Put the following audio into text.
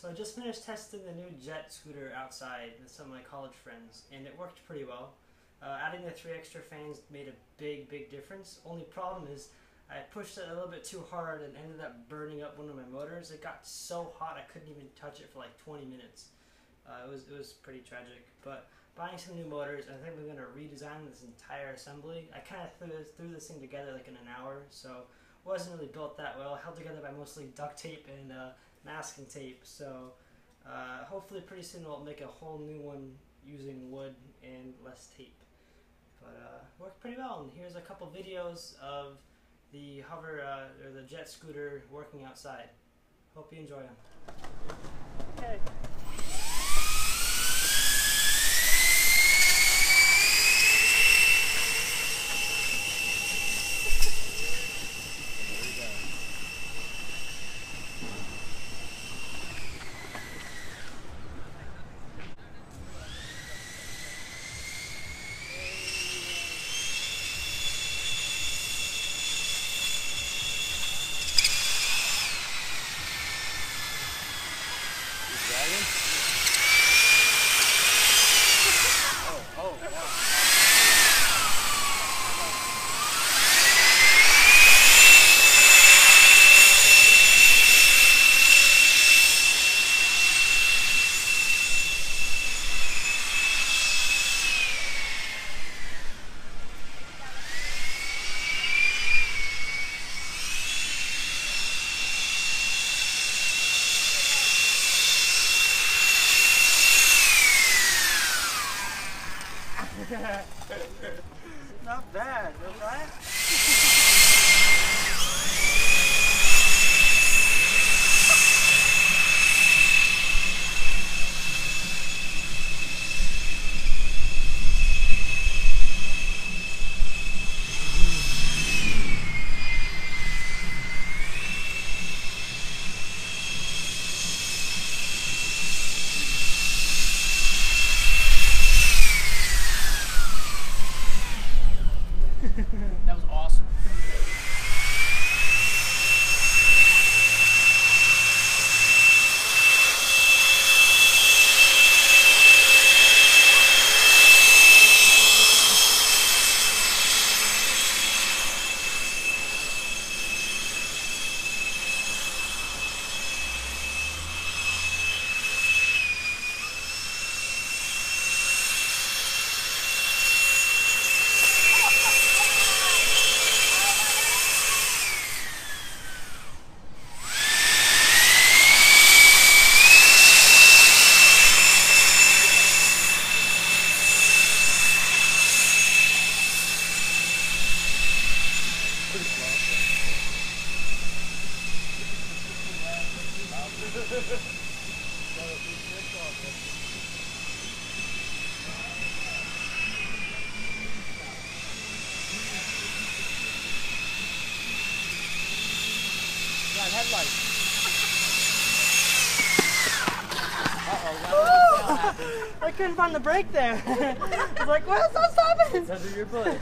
So I just finished testing the new Jet Scooter outside with some of my college friends, and it worked pretty well. Adding the 3 extra fans made a big difference. Only problem is I pushed it a little bit too hard and ended up burning up one of my motors. It got so hot I couldn't even touch it for like 20 minutes. It was pretty tragic. But buying some new motors, I think we're going to redesign this entire assembly. I kind of threw this thing together like in an hour, so it wasn't really built that well. Held together by mostly duct tape and masking tape. So hopefully pretty soon we'll make a whole new one using wood and less tape. But worked pretty well. And here's a couple videos of the hover or the Jet Scooter working outside. Hope you enjoy them. Okay. Not bad, right? That was awesome. Headlights. Uh-oh, I couldn't find the brake there. I was like, what's that stopping? Under your butt.